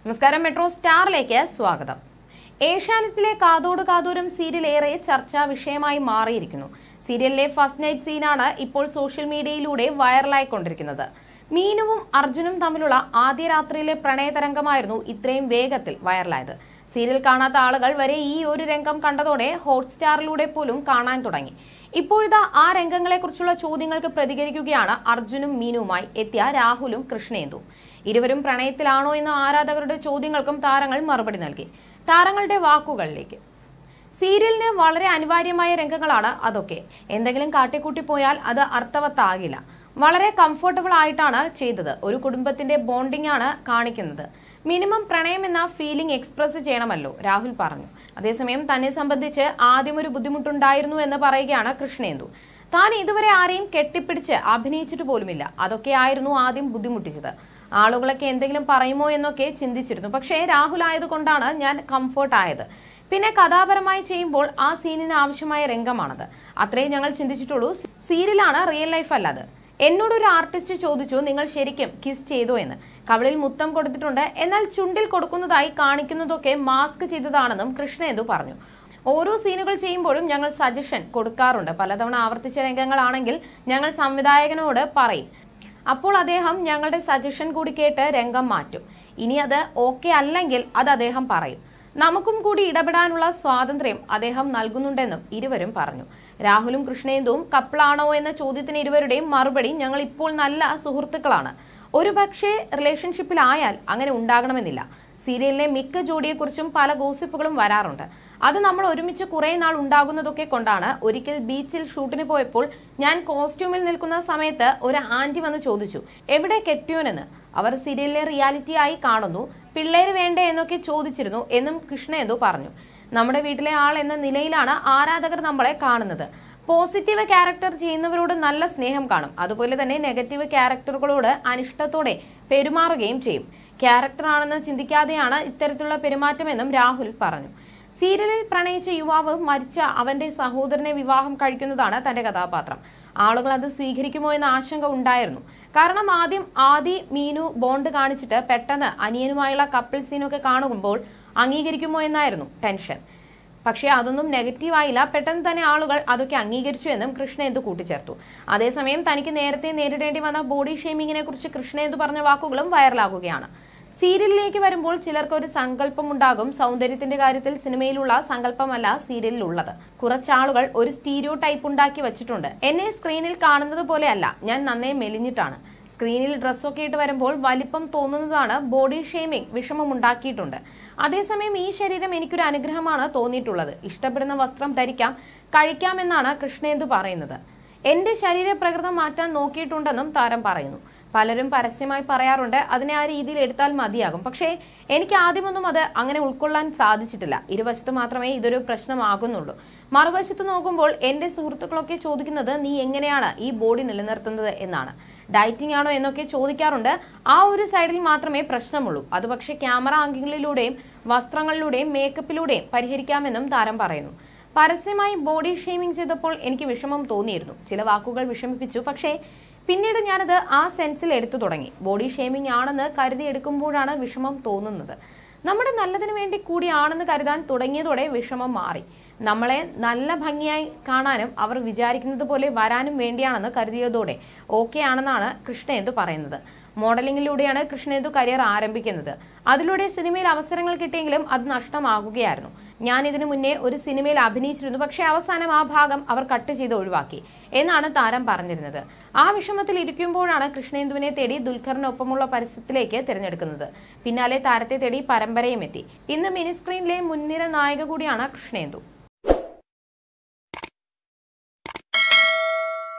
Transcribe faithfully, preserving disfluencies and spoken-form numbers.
നമസ്കാരം, മെട്രോ സ്റ്റാറിലേക്ക് സ്വാഗതം. ഏഷ്യാനെറ്റിലെ കാതോട് കാതോരം സീരിയൽ ഏറെ ചർച്ചാ വിഷയമായി മാറിയിരിക്കുന്നു. സീരിയലിലെ ഫസ്റ്റ് നൈറ്റ് സീനാണ് ഇപ്പോൾ സോഷ്യൽ മീഡിയയിലൂടെ വൈറലായിക്കൊണ്ടിരിക്കുന്നത്. മീനുവും അർജുനും തമ്മിലുള്ള ആദ്യ രാത്രിയിലെ പ്രണയതരംഗമായിരുന്നു ഇത്രയും വേഗത്തിൽ വൈറലായത്. സീരിയൽ കാണാത്ത ആളുകൾ വരെ ഈ ഒരു രംഗം കണ്ടതോടെ ഹോട്ട്സ്റ്റാറിലൂടെ പോലും കാണാൻ തുടങ്ങി. ഇപ്പോഴിതാ ആ രംഗങ്ങളെക്കുറിച്ചുള്ള ചോദ്യങ്ങൾക്ക് പ്രതികരിക്കുകയാണ് അർജുനും മീനുവുമായി എത്തിയ രാഹുലും കൃഷ്ണേന്ദുവും. ഇരുവരും പ്രണയത്തിലാണോ എന്ന ആരാധകരുടെ ചോദ്യങ്ങൾക്കും താരങ്ങൾ മറുപടി നൽകി. താരങ്ങളുടെ വാക്കുകളിലേക്ക്: സീരിയലിന് വളരെ അനിവാര്യമായ രംഗങ്ങളാണ് അതൊക്കെ. എന്തെങ്കിലും കാട്ടിക്കൂട്ടി പോയാൽ അത് അർത്ഥവത്താകില്ല. വളരെ കംഫർട്ടബിൾ ആയിട്ടാണ് ചെയ്തത്. ഒരു കുടുംബത്തിന്റെ ബോണ്ടിംഗ് ആണ് കാണിക്കുന്നത്. മിനിമം പ്രണയം എന്ന ഫീലിംഗ് എക്സ്പ്രസ് ചെയ്യണമല്ലോ, രാഹുൽ പറഞ്ഞു. അതേസമയം തന്നെ സംബന്ധിച്ച് ആദ്യം ഒരു ബുദ്ധിമുട്ടുണ്ടായിരുന്നു എന്ന് പറയുകയാണ് കൃഷ്ണേന്ദു. താൻ ഇതുവരെ ആരെയും കെട്ടിപ്പിടിച്ച് അഭിനയിച്ചിട്ട് പോലുമില്ല. അതൊക്കെ ആയിരുന്നു ആദ്യം ബുദ്ധിമുട്ടിച്ചത്. ആളുകളൊക്കെ എന്തെങ്കിലും പറയുമോ എന്നൊക്കെ ചിന്തിച്ചിരുന്നു. പക്ഷേ രാഹുൽ ആയതുകൊണ്ടാണ് ഞാൻ കംഫർട്ട് ആയത്. പിന്നെ കഥാപരമായി ചെയ്യുമ്പോൾ ആ സീനിന് ആവശ്യമായ രംഗമാണത്. അത്രയും ഞങ്ങൾ ചിന്തിച്ചിട്ടുള്ളൂ. സീരിയലാണ്, റിയൽ ലൈഫ് അല്ലാതെ. എന്നോടൊരു ആർട്ടിസ്റ്റ് ചോദിച്ചു, നിങ്ങൾ ശരിക്കും കിസ് ചെയ്തോ എന്ന്. കവിളിൽ മുത്തം കൊടുത്തിട്ടുണ്ട്, എന്നാൽ ചുണ്ടിൽ കൊടുക്കുന്നതായി കാണിക്കുന്നതൊക്കെ മാസ്ക് ചെയ്തതാണെന്നും കൃഷ്ണേന്ദു പറഞ്ഞു. ഓരോ സീനുകൾ ചെയ്യുമ്പോഴും ഞങ്ങൾ സജഷൻ കൊടുക്കാറുണ്ട്. പലതവണ ആവർത്തിച്ച രംഗങ്ങളാണെങ്കിൽ ഞങ്ങൾ സംവിധായകനോട് പറയും. അപ്പോൾ അദ്ദേഹം ഞങ്ങളുടെ സജഷൻ കൂടി കേട്ട് രംഗം മാറ്റും. ഇനി അത് ഓക്കെ അല്ലെങ്കിൽ അത് അദ്ദേഹം പറയും. നമുക്കും കൂടി ഇടപെടാനുള്ള സ്വാതന്ത്ര്യം അദ്ദേഹം നൽകുന്നുണ്ടെന്നും ഇരുവരും പറഞ്ഞു. രാഹുലും കൃഷ്ണേന്ദുവും കപ്പിളാണോ എന്ന ചോദ്യത്തിന് ഇരുവരുടെയും മറുപടി: ഞങ്ങൾ ഇപ്പോൾ നല്ല സുഹൃത്തുക്കളാണ്. ഒരു പക്ഷേ റിലേഷൻഷിപ്പിലായാൽ അങ്ങനെ ഉണ്ടാകണമെന്നില്ല. സീരിയലിലെ മിക്ക ജോഡിയെക്കുറിച്ചും പല ഗോസിപ്പുകളും വരാറുണ്ട്. അത് നമ്മൾ ഒരുമിച്ച് കുറെ നാൾ ഉണ്ടാകുന്നതൊക്കെ കൊണ്ടാണ്. ഒരിക്കൽ ബീച്ചിൽ ഷൂട്ടിന് പോയപ്പോൾ ഞാൻ കോസ്റ്റ്യൂമിൽ നിൽക്കുന്ന സമയത്ത് ഒരു ആന്റി വന്ന് ചോദിച്ചു, എവിടെ കെട്ടിയോനെന്ന്. അവർ സീരിയലിലെ റിയാലിറ്റി ആയി കാണുന്നു, പിള്ളേര് വേണ്ടേ എന്നൊക്കെ ചോദിച്ചിരുന്നു എന്നും കൃഷ്ണേന്ദു പറഞ്ഞു. നമ്മുടെ വീട്ടിലെ ആൾ എന്ന നിലയിലാണ് ആരാധകർ നമ്മളെ കാണുന്നത്. പോസിറ്റീവ് ക്യാരക്ടർ ചെയ്യുന്നവരോട് നല്ല സ്നേഹം കാണും. അതുപോലെ തന്നെ നെഗറ്റീവ് ക്യാരക്ടറുകളോട് അനിഷ്ടത്തോടെ പെരുമാറുകയും ചെയ്യും. ക്യാരക്ടറാണെന്ന് ചിന്തിക്കാതെയാണ് ഇത്തരത്തിലുള്ള പെരുമാറ്റമെന്നും രാഹുൽ പറഞ്ഞു. സീരിയലിൽ പ്രണയിച്ച യുവാവ് മരിച്ച അവന്റെ സഹോദരനെ വിവാഹം കഴിക്കുന്നതാണ് തന്റെ കഥാപാത്രം. ആളുകൾ അത് സ്വീകരിക്കുമോ എന്ന ആശങ്ക ഉണ്ടായിരുന്നു. കാരണം ആദ്യം ആദി മീനു ബോണ്ട് കാണിച്ചിട്ട് പെട്ടെന്ന് അനിയനുമായുള്ള കപ്പിൾ സീനൊക്കെ കാണുമ്പോൾ അംഗീകരിക്കുമോ എന്നായിരുന്നു ടെൻഷൻ. പക്ഷേ അതൊന്നും നെഗറ്റീവായില്ല. പെട്ടെന്ന് തന്നെ ആളുകൾ അതൊക്കെ അംഗീകരിച്ചു എന്നും കൃഷ്ണേന്ദു കൂട്ടിച്ചേർത്തു. അതേസമയം തനിക്ക് നേരത്തെ നേരിടേണ്ടി വന്ന ബോഡി ഷെയ്മിങ്ങിനെ കുറിച്ച് കൃഷ്ണേന്ദു പറഞ്ഞ വാക്കുകളും വൈറലാകുകയാണ്. സീരിയലിലേക്ക് വരുമ്പോൾ ചിലർക്ക് ഒരു സങ്കല്പം ഉണ്ടാകും. സൗന്ദര്യത്തിന്റെ കാര്യത്തിൽ സിനിമയിലുള്ള സങ്കല്പമല്ല സീരിയലിലുള്ളത്. കുറച്ചാളുകൾ ഒരു സ്റ്റീരിയോ ടൈപ്പ് ഉണ്ടാക്കി വെച്ചിട്ടുണ്ട്. എന്നെ സ്ക്രീനിൽ കാണുന്നത് പോലെയല്ല, ഞാൻ നന്നേ മെലിഞ്ഞിട്ടാണ്. സ്ക്രീനിൽ ഡ്രസ്സൊക്കെ ഇട്ട് വരുമ്പോൾ വലിപ്പം തോന്നുന്നതാണ്. Body shaming വിഷമമുണ്ടാക്കിയിട്ടുണ്ട്. അതേസമയം ഈ ശരീരം എനിക്കൊരു അനുഗ്രഹമാണ് തോന്നിയിട്ടുള്ളത്. ഇഷ്ടപ്പെടുന്ന വസ്ത്രം ധരിക്കാം, കഴിക്കാമെന്നാണ് കൃഷ്ണേന്ദു പറയുന്നത്. എന്റെ ശരീരപ്രകൃതം മാറ്റാൻ നോക്കിയിട്ടുണ്ടെന്നും താരം പറയുന്നു. പലരും പരസ്യമായി പറയാറുണ്ട്, അതിനെ ആ രീതിയിൽ എടുത്താൽ മതിയാകും. പക്ഷേ എനിക്ക് ആദ്യമൊന്നും അത് അങ്ങനെ ഉൾക്കൊള്ളാൻ സാധിച്ചിട്ടില്ല. ഇരുവശത്ത് മാത്രമേ ഇതൊരു പ്രശ്നമാകുന്നുള്ളൂ. മറുവശത്ത് നോക്കുമ്പോൾ എന്റെ സുഹൃത്തുക്കളൊക്കെ ചോദിക്കുന്നത്, നീ എങ്ങനെയാണ് ഈ ബോഡി നിലനിർത്തുന്നത് എന്നാണ്. ഡയറ്റിംഗ് ആണോ എന്നൊക്കെ ചോദിക്കാറുണ്ട്. ആ ഒരു സൈഡിൽ മാത്രമേ പ്രശ്നമുള്ളൂ. അത് പക്ഷേ ക്യാമറ ആംഗിളിലൂടെയും വസ്ത്രങ്ങളിലൂടെയും മേക്കപ്പിലൂടെയും പരിഹരിക്കാമെന്നും താരം പറയുന്നു. പരസ്യമായി ബോഡി ഷെയ്മിംഗ് ചെയ്തപ്പോൾ എനിക്ക് വിഷമം തോന്നിയിരുന്നു. ചില വാക്കുകൾ വിഷമിപ്പിച്ചു. പക്ഷേ പിന്നീട് ഞാനത് ആ സെൻസിൽ എടുത്തു തുടങ്ങി. ബോഡി ഷെയ്മിംഗ് ആണെന്ന് കരുതി എടുക്കുമ്പോഴാണ് വിഷമം തോന്നുന്നത്. നമ്മുടെ നല്ലതിനു വേണ്ടി കൂടിയാണെന്ന് കരുതാൻ തുടങ്ങിയതോടെ വിഷമം മാറി. നമ്മളെ നല്ല ഭംഗിയായി കാണാനും അവർ വിചാരിക്കുന്നത് പോലെ വരാനും വേണ്ടിയാണെന്ന് കരുതിയതോടെ ഓക്കെ ആണെന്നാണ് കൃഷ്ണേന്ദു പറയുന്നത്. മോഡലിംഗിലൂടെയാണ് കൃഷ്ണേന്ദു കരിയർ ആരംഭിക്കുന്നത്. അതിലൂടെ സിനിമയിൽ അവസരങ്ങൾ കിട്ടിയെങ്കിലും അത് നഷ്ടമാകുകയായിരുന്നു. ഞാൻ ഇതിനു മുന്നേ ഒരു സിനിമയിൽ അഭിനയിച്ചിരുന്നു, പക്ഷേ അവസാനം ആ ഭാഗം അവർ കട്ട് ചെയ്ത് ഒഴിവാക്കി എന്നാണ് താരം പറഞ്ഞിരുന്നത്. ആ വിഷമത്തിൽ ഇരിക്കുമ്പോഴാണ് കൃഷ്ണേന്ദുവിനെ തേടി ദുൽഖറിനൊപ്പമുള്ള പരസ്യത്തിലേക്ക് തിരഞ്ഞെടുക്കുന്നത്. പിന്നാലെ താരത്തെ തേടി പരമ്പരയും എത്തി. ഇന്ന് മിനി സ്ക്രീനിലെ മുൻനിര നായിക കൂടിയാണ് കൃഷ്ണേന്ദു.